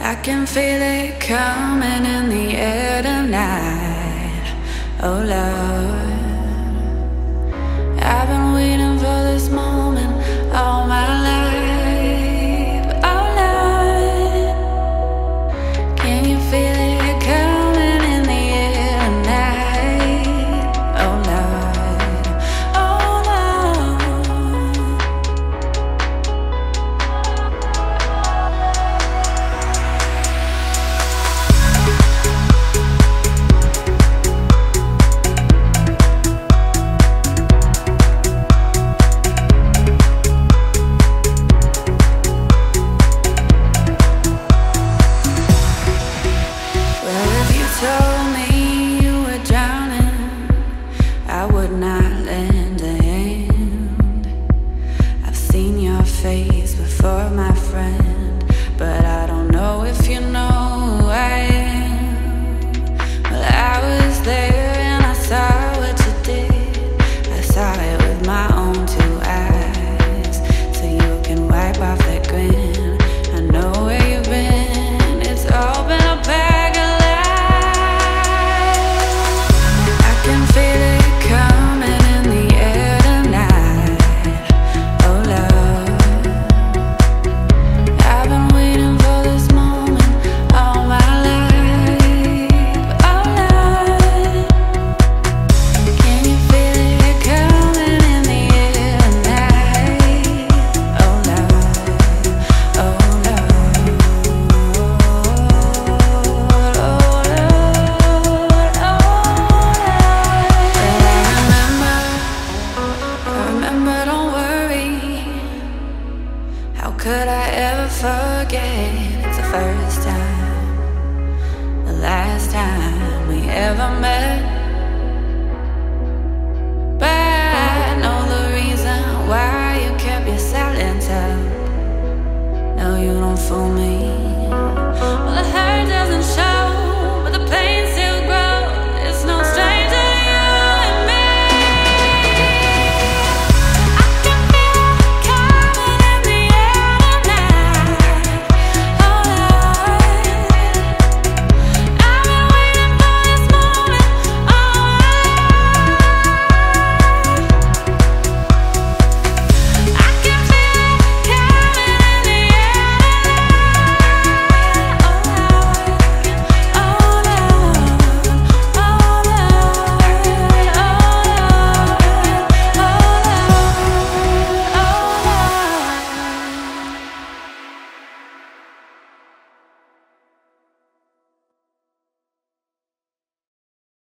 I can feel it coming in the air tonight. Oh Lord, I've been waiting for this moment all my life. Oh Lord, can you feel it coming in the air tonight? Oh Lord, oh Lord. Told me you were drowning, I would not lend a hand. I've seen your face before, my friend, but I don't know if you know who I am. Well, I was there and I saw what you did. I saw it with my own two eyes, so you can wipe off that grin. I know where you've been, it's all been a bag of could I ever forget? It's the first time, the last time we ever met. But I know the reason why you kept your silence up. No, you don't fool me.